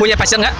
Punya pacar nggak?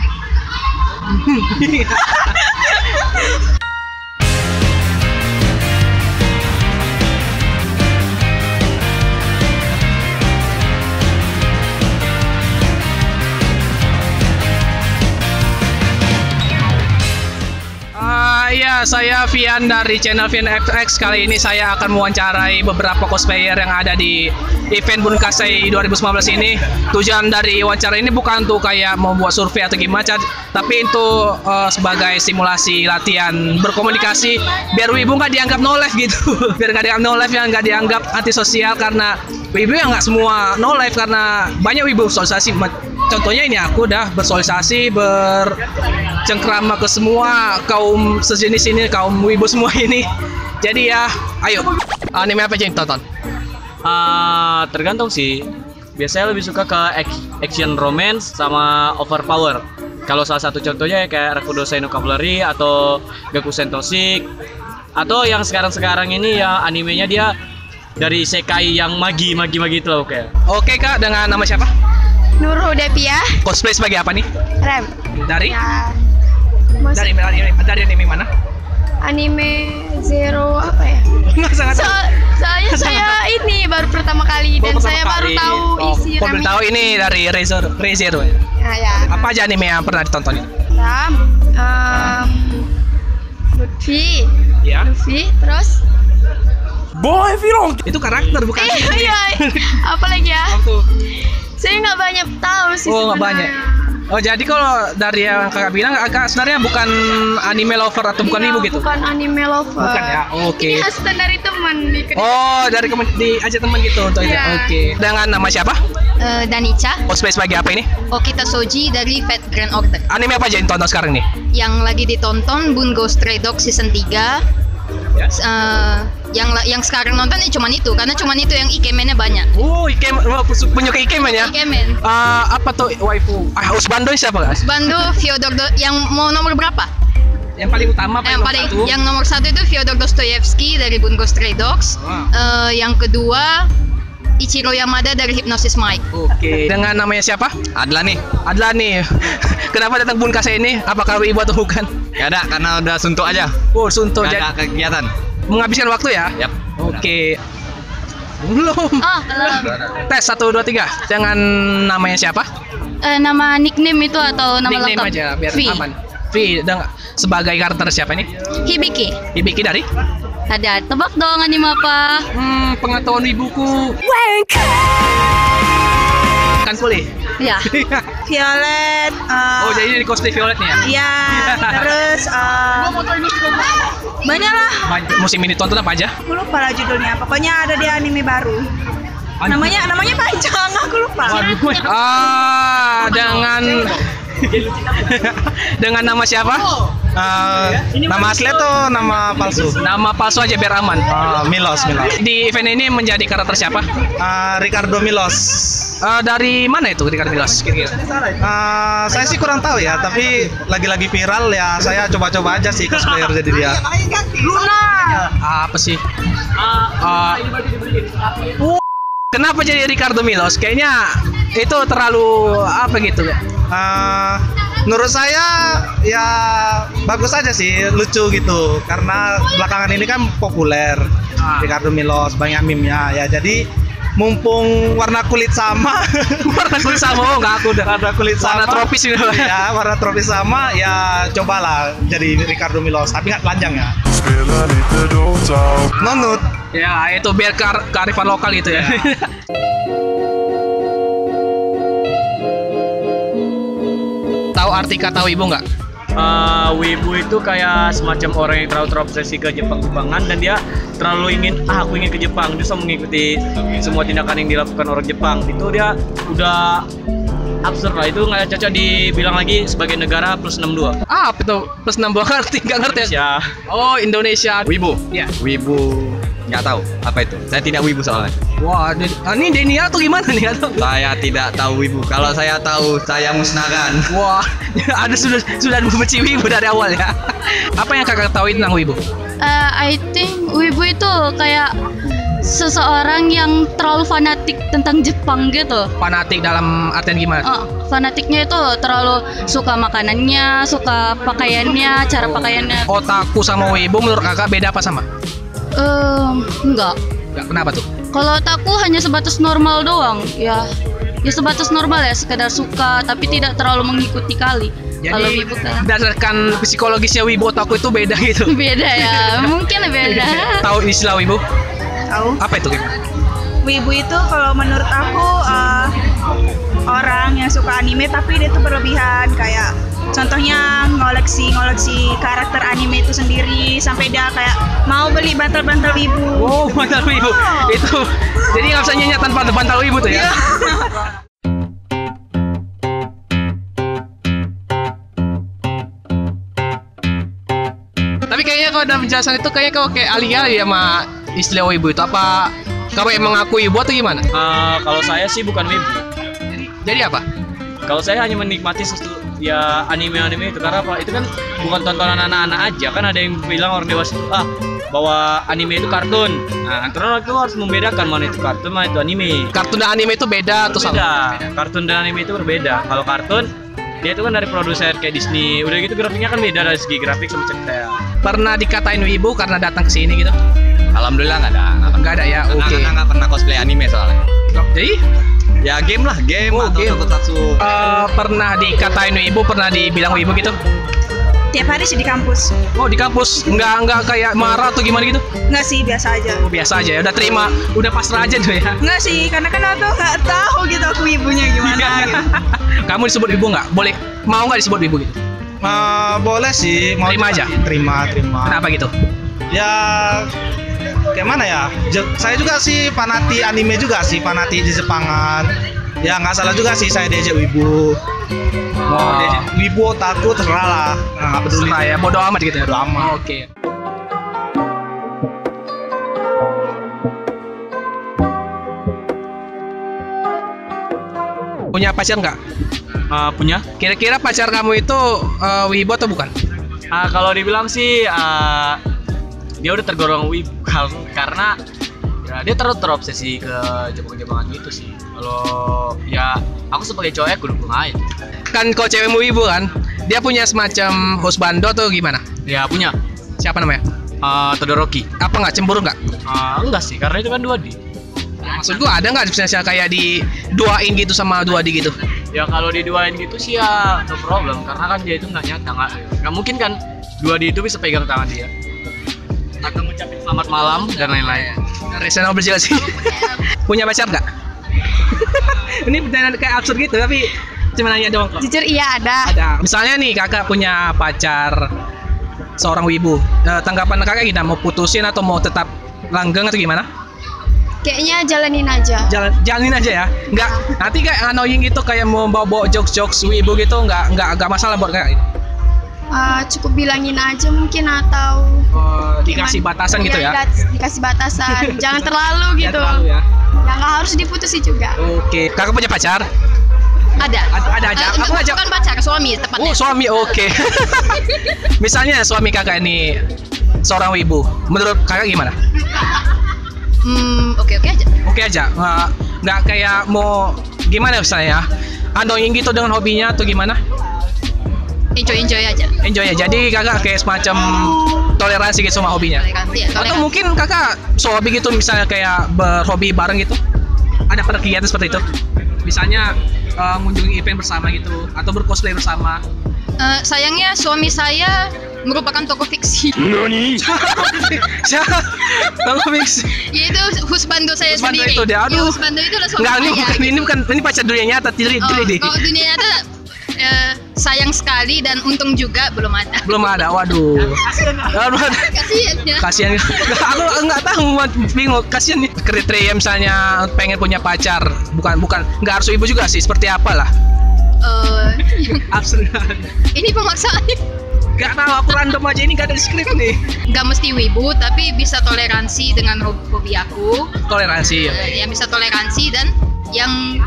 Ya, saya Vian dari channel Vian FX. Kali ini saya akan mewawancarai beberapa cosplayer yang ada di event Bunkasei 2019 ini. Tujuan dari wawancara ini bukan untuk kayak membuat survei atau gimana, tapi itu sebagai simulasi latihan berkomunikasi biar wibu nggak dianggap no life gitu. Biar nggak dianggap no life, yang nggak dianggap antisosial, karena wibu yang nggak semua no life, karena banyak wibu sosialisasi. Contohnya ini aku udah bersosialisasi, bercengkrama ke semua kaum sejenis ini, kaum wibu semua ini. Jadi ya, ayo, anime apa aja yang tonton? Tergantung sih. Biasanya lebih suka ke action romance sama overpower. Kalau salah satu contohnya kayak Rakudosai no Cavalry atau Gakusen Toshik, atau yang sekarang ini ya animenya dia dari isekai yang magi itu loh kayak. Oke Kak, dengan nama siapa? Nurul Devia. Cosplay sebagai apa nih? Rem. Dari? Ya, dari anime mana? anime Zero apa ya? Soalnya saya ini baru pertama kali dan saya baru tahu isi baru tahu ini dari ReZero. Nah, ya. Apa aja anime yang pernah ditonton itu? Luffy. Ya. Luffy, terus Boy Virong. Itu karakter bukan? Iya. Apa lagi ya? Saya nggak banyak tahu sih. Oh, nggak banyak. Oh, jadi kalau dari yang kakak bilang, kakak sebenarnya bukan anime lover atau bukan ibu gitu? Bukan anime lover. Bukan ya, oke. Ini asisten dari teman. Oh, dari diajak teman gitu untuk itu. Oke. Dengan nama siapa? Danica. Cosplay sebagai apa ini? Okita Soji dari Fate Grand Order. Anime apa aja yang tonton sekarang nih? Yang lagi ditonton Bungo Stray Dogs season 3. Yes. Yang sekarang nonton cuman itu, karena cuman itu yang ikemennya banyak. Punya ke ikemen ya? Ikemen. Apa tuh waifu? Husbando siapa guys? Bando Fyodor yang mau nomor berapa? Yang paling utama yang nomor satu itu Fyodor Dostoyevsky dari Bungo Stray Dogs. Yang kedua Ichiro Yamada dari Hypnosis Mike. Oke. Dengan namanya siapa? Adlani. Kenapa datang Bunkasei ini? Apakah ibu atau bukan? Gak ada, karena udah suntuk aja. Oh, suntuk. Gak ada kegiatan. Menghabiskan waktu ya? Yap. Oke. Belum. Oh, Tes 1, 2, 3. Dengan namanya siapa? nama nickname itu atau nama nickname lengkap? aja biar V. aman. V. Sebagai karakter siapa ini? Hibiki. Hibiki dari? Ada, tebak dong anime apa? Pengetahuan ibuku. Kan kulit. Ya. Violet. Oh, jadi ini cosplay Violet nih ya? Iya. Terus banyak lah. Musim ini tonton apa aja? Aku lupa lah judulnya. Pokoknya ada di anime baru. Namanya panjang, aku lupa. Dengan nama siapa? Nama asli atau nama palsu? Nama palsu aja biar aman. Milos. Di event ini menjadi karakter siapa? Ricardo Milos. Dari mana itu Ricardo Milos? Saya sih kurang tahu ya, tapi lagi-lagi viral ya. Saya coba-coba aja sih cosplayer jadi dia. Luna. Apa sih? Kenapa jadi Ricardo Milos? Kayaknya itu terlalu apa gitu ya? Menurut saya ya bagus aja sih, lucu gitu. Karena belakangan ini kan populer Ricardo Milos, banyak meme-nya ya. Jadi mumpung warna kulit sama, warna kulit sama, warna tropis ini ya, warna tropis sama ya, cobalah jadi Ricardo Milos, tapi nggak telanjang ya. Nonut. Ya itu biar kearifan lokal gitu ya. Tahu arti kata wibu nggak? Wibu itu kayak semacam orang yang terlalu terobsesi ke Jepangan dan dia terlalu ingin aku ingin ke Jepang, dia mengikuti semua tindakan yang dilakukan orang Jepang. Itu dia udah absurd lah, itu nggak cocok dibilang lagi sebagai negara plus 62. Apa itu plus 62? Nggak ngerti ya. Oh, Indonesia. Wibu. Ya. Wibu nggak tahu apa itu. Saya tidak wibu soalnya. Wah, ini Denia tuh gimana nih? Saya tidak tahu wibu. Kalau saya tahu, saya musnahkan. Wah, ada sudah membenci wibu dari awal ya. Apa yang kakak tahu tentang wibu? I think wibu itu kayak seseorang yang terlalu fanatik tentang Jepang gitu. Fanatik dalam artian gimana? Fanatiknya itu terlalu suka makanannya, suka pakaiannya, cara pakaiannya. Otaku sama wibu menurut kakak beda apa sama? Enggak. Kenapa tuh? Kalau otaku hanya sebatas normal doang, ya sebatas normal ya, sekedar suka tapi tidak terlalu mengikuti kali. Kalau Jadi wibu kan berdasarkan psikologisnya wibu otaku itu beda gitu. beda ya, mungkin beda. Tahu istilah wibu? Tahu. Apa itu? Wibu itu kalau menurut aku orang yang suka anime tapi dia tuh berlebihan, kayak contohnya ngoleksi karakter anime itu sendiri sampai dia kayak mau beli bantal-bantal wibu. Wow, bantal wibu. Itu. Jadi nggak bisa nyenyak tanpa ada bantal wibu tuh ya. Tapi kayaknya kalau dalam penjelasan itu kayaknya kau kayak alih-alih sama istilah wibu itu, apa kamu emang ngaku wibu atau gimana? Kalau saya sih bukan wibu. Jadi apa? Kalau saya hanya menikmati ya anime-anime itu, karena apa? Itu kan bukan tontonan anak-anak aja. Kan ada yang bilang orang dewasa itu bahwa anime itu kartun. Nah, antara itu harus membedakan mana itu kartun, mana itu anime. Kartun dan anime itu beda atau sama? Beda. Kartun dan anime itu berbeda. Kalau kartun dia itu kan dari produser kayak Disney. Udah gitu grafiknya kan beda dari segi grafik sama cerita. Pernah dikatain wibu karena datang ke sini gitu? Alhamdulillah nggak ada. Nggak ada ya, oke. Karena nggak pernah cosplay anime soalnya. Jadi Ya game lah, game Oh, atau game. tokusatsu. pernah dikatain wibu, pernah dibilang wibu gitu? Tiap hari sih di kampus. Oh, di kampus nggak kayak marah atau gimana gitu? Enggak sih, biasa aja. Oh, biasa aja ya, udah terima, udah pasrah aja tuh ya. Enggak sih, karena kan aku nggak tahu gitu aku ibunya gimana gitu. Kamu disebut wibu nggak? Boleh, mau nggak disebut wibu gitu? Boleh sih, mau Terima aja? Terima. Kenapa gitu? Ya kayak mana ya? Saya juga sih fanati anime juga sih, fanati di Jepangan. Ya nggak salah juga sih saya diajak wibu. Mau diajak wibu otaku terserah lah. Nggak peduli. Serah ya, bodo amat gitu ya. Bodo amat. Oke. Punya pacar nggak? Punya? Kira-kira pacar kamu itu wibu atau bukan? Kalau dibilang sih dia udah tergolong wibu karena ya, dia terlalu terobsesi ke Jepang-Jepangan gitu sih. Kalau ya aku sebagai cowok aku dukung aja. Kan kau cewekmu wibu kan? Dia punya semacam husbando atau gimana? Ya punya. Siapa namanya? Todoroki. Apa nggak cemburu nggak? Enggak sih, karena itu kan 2D. Maksud gua ada nggak misalnya kayak diduain gitu sama 2D gitu? Ya kalau diduain gitu sih ya no problem, karena kan dia itu nggak nyata, nggak mungkin kan 2D itu bisa pegang tangan dia. Akan mengucapin selamat malam dan lain-lain. Reasonable juga sih. Punya pacar nggak? Ini pertanyaan kayak absurd gitu, tapi cuma nanya doang kok. Jujur iya ada. Ada. Misalnya nih kakak punya pacar seorang wibu. Tanggapan kakak gimana? Mau putusin atau mau tetap langgeng atau gimana? Kayaknya jalanin aja. Jalanin aja ya. Nggak nanti kayak annoying gitu, kayak mau bawa jokes wibu gitu, nggak masalah buat kakak. Cukup bilangin aja mungkin, atau Dikasih batasan gitu ya. Dikasih batasan. Jangan terlalu gitu. Terlalu ya. Ya nggak harus diputusin juga. Oke. Kakak punya pacar? Ada. Ada aja. Aku ngajak. Bukan pacar, suami tepatnya. Oh, suami, oke. Misalnya suami kakak ini seorang wibu, menurut kakak gimana? Oke aja. Oke aja, nggak kayak mau gimana misalnya? Annoying gitu dengan hobinya atau gimana? Enjoy aja. Enjoy ya. Jadi kakak kayak semacam toleransi gitu sama hobinya. Toleransi ya. Atau mungkin kakak hobi gitu, misalnya kayak berhobi bareng gitu. Ada pernah kegiatan seperti itu? Misalnya mengunjungi event bersama gitu, atau bercosplay bersama. Sayangnya suami saya merupakan tokoh fiksi. Siapa? Tolong fix. Yaitu husbando saya Husbando sendiri. itu dia, aduh. Ya, husbando itu adalah suami Enggak, saya. ini pacar dunia nyata, diri. Kalau dunia nyata sayang sekali dan untung juga belum ada. Belum ada, waduh. Kasihan ya. Kasihan. Aku nggak tahu, bingung. Kasihan nih. Kriteria misalnya pengen punya pacar, bukan nggak harus ibu juga sih. Seperti apalah? Absurd. Ini pemaksaan. Gak tahu, aku random aja, ini gak ada skrip nih. Gak mesti wibu, tapi bisa toleransi dengan hobi aku. Toleransi ya. Yang bisa toleransi dan yang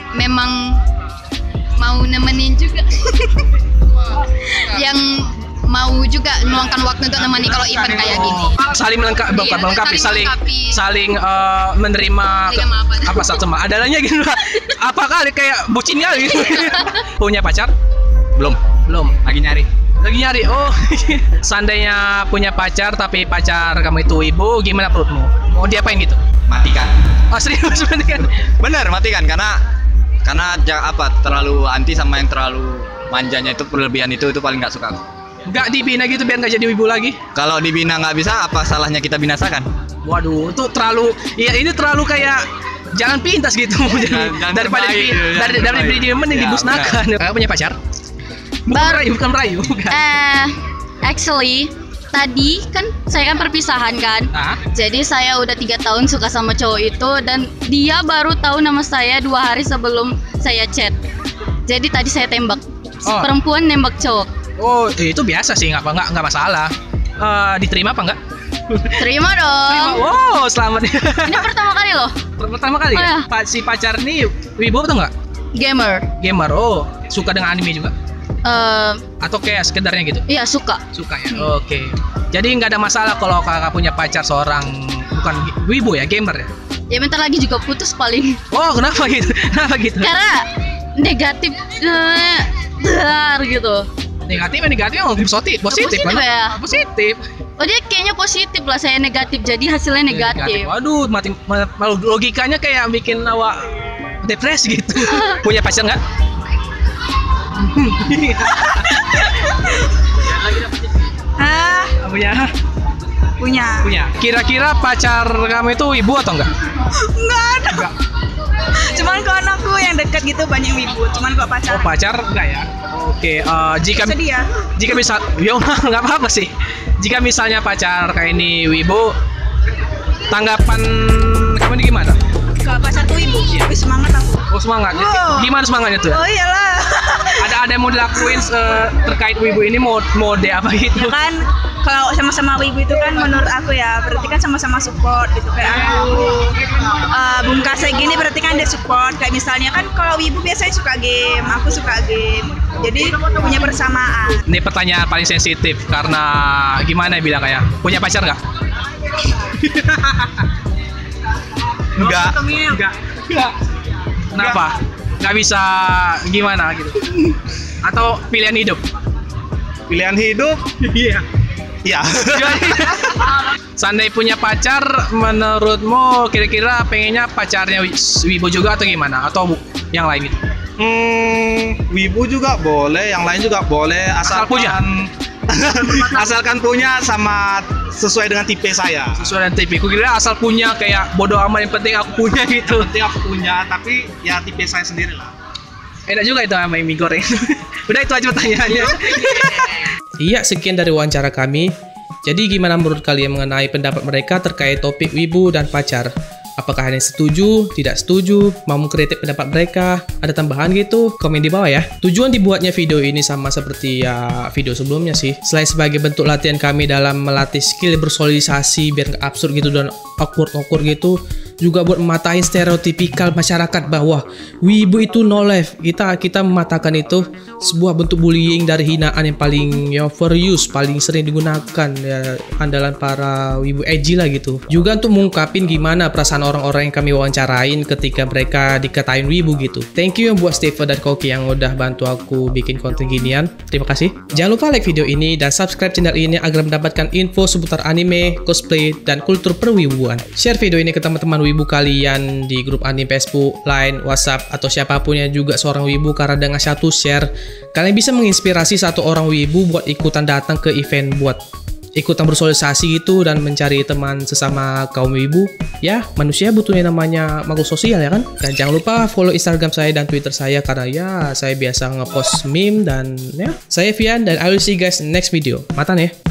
memang mau nemenin juga. Yang mau juga meluangkan waktu untuk nemani kalau event kayak gini. Saling melengkapi, bukan Iya, melengkapi, saling saling menerima apa? sama adanya gitu. Apa kali kayak bucin kali gitu. Punya pacar? Belum. Lagi nyari. Lagi nyari. Oh. Seandainya punya pacar tapi pacar kamu itu ibu, gimana menurutmu? Mau diapain gitu? Matikan. Oh, serius kan? Bener, matikan karena terlalu anti sama yang terlalu manjanya itu, berlebihan itu paling nggak suka aku. Nggak dibina gitu biar nggak jadi ibu lagi? Kalau dibina nggak bisa, apa salahnya kita binasakan? Waduh, itu terlalu, ya ini terlalu kayak jalan pintas gitu. Jangan Daripada terbaik, dia mending ya, dibusnakan. Kakak punya pacar? Bukan merayu, bukan. Actually tadi kan saya kan perpisahan kan. Jadi saya udah 3 tahun suka sama cowok itu dan dia baru tahu nama saya 2 hari sebelum saya chat. Jadi tadi saya tembak. Perempuan nembak cowok. Oh, itu biasa sih, nggak masalah. Diterima apa enggak? Terima dong. Wow, selamat. Ini pertama kali loh. Pertama kali ya? Si pacar nih wibu atau enggak? Gamer. Oh, suka dengan anime juga? Atau kayak sekedarnya gitu? Iya, suka ya. Oke. Jadi nggak ada masalah kalau kakak punya pacar seorang bukan wibu ya, gamer ya? Ya bentar lagi juga putus paling. Oh, kenapa gitu? Karena negatif gitu. Negatif positif kan? Ya? Positif. Oh, dia kayaknya positif lah, saya negatif jadi hasilnya negatif. Waduh, logikanya kayak bikin awak depresi gitu. Punya pacar nggak? Punya. Kira-kira pacar kamu itu ibu atau enggak? Enggak ada. Cuman kalau anakku yang dekat gitu banyak wibu. Cuman kalau pacar. Oh, pacar enggak ya? Oke, jika misal, ya nggak apa-apa sih. Jika misalnya pacar kayak ini wibu, tanggapan kamu ini gimana? Kalau pacarku wibu, semangat aku. Oh, semangat. Gimana semangatnya tuh? Oh iyalah. Ada yang mau dilakuin terkait wibu ini, mode apa gitu? Ya kan, kalau sama-sama wibu itu kan menurut aku ya, berarti kan sama-sama support gitu. Kayak aku Bung Kasai gini berarti kan dia support. Kayak misalnya kan kalau wibu biasanya suka game, aku suka game. Jadi punya persamaan. Ini pertanyaan paling sensitif karena gimana ya bilang kayak punya pacar nggak? Enggak. Kenapa? Nggak bisa gimana gitu? Atau pilihan hidup? Pilihan hidup? Iya. Iya. Seandainya punya pacar, menurutmu kira-kira pengennya pacarnya wibu juga atau gimana? Atau yang lain gitu? Wibu juga boleh, yang lain juga boleh, asalkan punya sama sesuai dengan tipe saya. Sesuai dengan tipe. Aku kira asal punya kayak bodoh amat, yang penting aku punya gitu. Penting aku punya, tapi ya tipe saya sendiri lah. Enak juga itu sama mie goreng. Udah itu aja pertanyaannya. Iya, sekian dari wawancara kami. Jadi gimana menurut kalian mengenai pendapat mereka terkait topik wibu dan pacar? Apakah kalian setuju, tidak setuju, mau mengkritik pendapat mereka? Ada tambahan gitu? Komen di bawah ya. Tujuan dibuatnya video ini sama seperti ya video sebelumnya sih. Selain sebagai bentuk latihan kami dalam melatih skill bersosialisasi biar nggak absurd gitu dan awkward gitu, juga buat mematahin stereotipikal masyarakat bahwa wibu itu no life. Kita mematahkan itu sebuah bentuk bullying dari hinaan yang paling overuse, paling sering digunakan ya, andalan para wibu edgy lah gitu. Juga untuk mengungkapin gimana perasaan orang-orang yang kami wawancarain ketika mereka dikatain wibu gitu. Thank you yang buat Steve dan Koki yang udah bantu aku bikin konten ginian. Terima kasih. Jangan lupa like video ini dan subscribe channel ini agar mendapatkan info seputar anime, cosplay, dan kultur perwibuan. Share video ini ke teman-teman wibu kalian di grup anime Facebook, Line, WhatsApp, atau siapapun yang juga seorang wibu, karena dengan satu share kalian bisa menginspirasi satu orang wibu buat ikutan datang ke event, buat ikutan bersosialisasi gitu dan mencari teman sesama kaum wibu. Ya, manusia butuhnya namanya makhluk sosial ya kan? Dan jangan lupa follow Instagram saya dan Twitter saya karena ya saya biasa ngepost meme dan ya. Saya Vian dan I will see you guys next video. Matan ya.